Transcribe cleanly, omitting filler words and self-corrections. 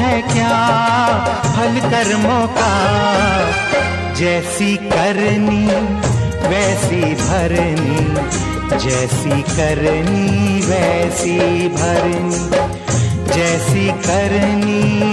है क्या फल कर्मों का। जैसी करनी वैसी भरनी, जैसी करनी वैसी भरनी, जैसी करनी